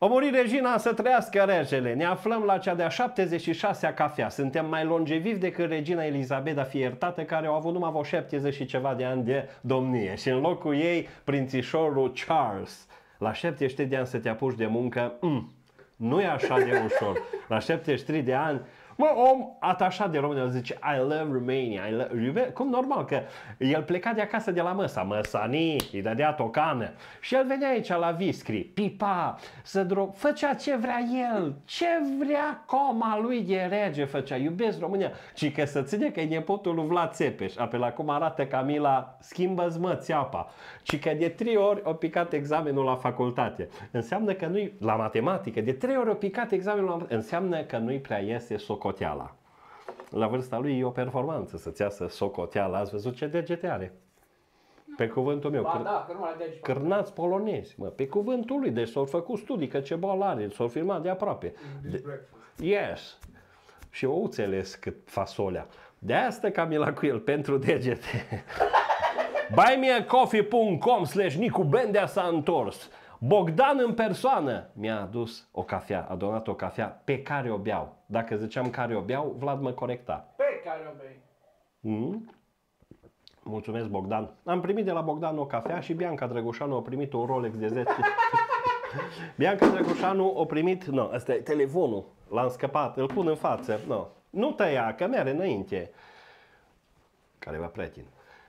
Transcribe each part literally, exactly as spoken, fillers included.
A murit regina, să trăiască regele. Ne aflăm la cea de-a șaptezeci și șasea cafea. Suntem mai longevivi decât regina Elizabeta, fie iertată, care au avut numai vreo șaptezeci și ceva de ani de domnie. Și în locul ei, prințișorul Charles. La șaptezeci și trei de ani să te apuci de muncă, mm, nu e așa de ușor. La șaptezeci și trei de ani, mă, om atașat de România, zice I love Romania, I love... Cum normal că el pleca de acasă de la Măsa, Măsanii, îi dădea tocană și el venea aici la Viscri, pipa, să drog, făcea ce vrea el, ce vrea coma lui de rege făcea, iubesc România, și că să ține că e nepotul lui Vlad Țepeș, apoi cum arată Camila, schimbă-ți mă țeapa, și că de trei ori a picat examenul la facultate, înseamnă că nu-i, la matematică, de trei ori a picat examenul la matematică, înseamnă că nu-i prea iese socoteala. La vârsta lui e o performanță să-ți iasă socoteala. Ați văzut ce degete are? Pe cuvântul meu. Ba, da, că nu mai degete. Cârnați polonezi, mă, pe cuvântul lui. Deci s-au făcut studii că ce boală are, s-au filmat de aproape. De... Yes. Și o înțeles cât fasolea. De asta Camila cu el, pentru degete. buy me a coffee punct com slash Nicu Bendea s-a întors. Bogdan în persoană mi-a adus o cafea, a donat o cafea pe care o beau. Dacă ziceam care o beau, Vlad mă corecta. Pe care o bei. Mm? Mulțumesc, Bogdan. Am primit de la Bogdan o cafea și Bianca Drăgușanu a primit un Rolex de zece. Bianca Drăgușanu a primit, nu, ăsta e telefonul, l-am scăpat, îl pun în față. No. Nu tăia, că mere înainte. Careva prieten.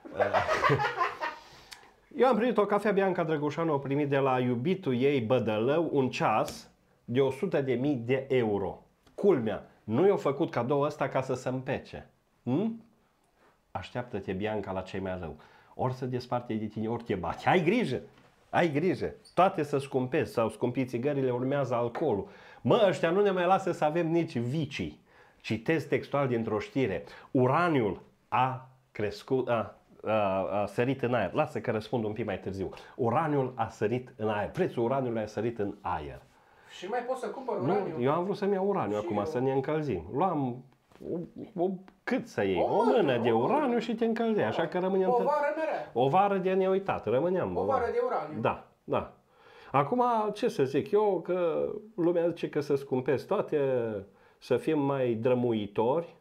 Eu am primit o cafea, Bianca Drăgușanu a primit de la iubitul ei Bădălău un ceas de o sută de mii de euro. Culmea, nu i-a făcut cadou ăsta ca să se împece. Hm? Așteaptă-te, Bianca, la cei mai rău. Ori să desparte de tine, ori te bate. Ai grijă! Ai grijă! Toate să scumpezi sau scumpi țigările, urmează alcoolul. Mă, ăștia nu ne mai lasă să avem nici vicii. Citez textual dintr-o știre. Uraniul a crescut... A, A, a sărit în aer. Lasă că răspund un pic mai târziu. Uraniul a sărit în aer. Prețul uraniului a sărit în aer. Și mai poți să cumpăr uraniu? Nu, eu am vrut să-mi iau uraniu acum, eu. Să ne încălzim. Luam o, o, cât să iei? O, o mână de uraniu și te încălzeai. Așa că rămâneam... O vară merea. O vară de neuitat. Rămâneam. O vară de uraniu. Da, da. Acum, ce să zic eu, că lumea zice că să scumpesc toate, să fim mai drămuitori,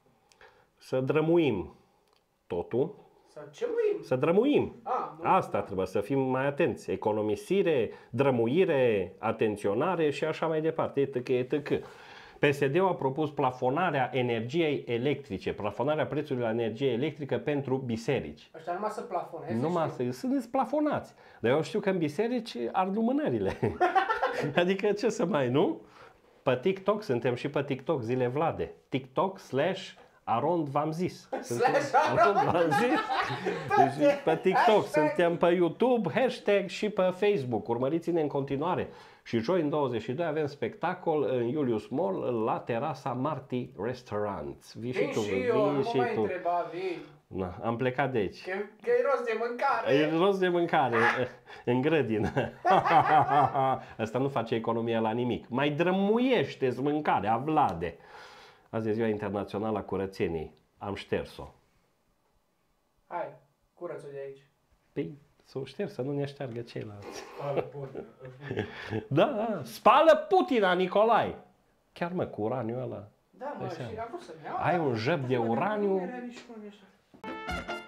să drămuim totul. Să ce muim? Să drămuim. A, Asta trebuie, să fim mai atenți. Economisire, drămuire, atenționare și așa mai departe. etc, etc. P S D-ul a propus plafonarea energiei electrice, plafonarea prețului la energie electrică pentru biserici. Ăștia numai să plafoneze. Numai să sunt plafonați. Dar eu știu că în biserici ard lumânările. Adică ce să mai, nu? Pe TikTok, suntem și pe TikTok, zile Vlade. TikTok slash Arond v-am zis. Arond v-am zis. Deci pe TikTok, suntem pe YouTube, hashtag și pe Facebook. Urmăriți-ne în continuare. Și joi în douăzeci și doi avem spectacol în Julius Mall la terasa Marti Restaurant. Vii și tu, vii și tu. Nu întreba, vii. Na, am plecat de aici. Că, că e rost de mâncare. E rost de mâncare, în grădină. Asta nu face economia la nimic. Mai drămuiește-ți mâncarea, Vlade. Azi e ziua internațională a curățeniei. Am șters-o. Hai, curăț-o de aici. Păi, să o șterg, să nu ne șteargă ceilalți. Spală Putin. Da, da, spală Putina, Nicolae. Chiar mă, cu uraniu ăla. Da, mă, și am vrut să-mi iau. Ai un jăb de uraniu. Nu era nici cum ești.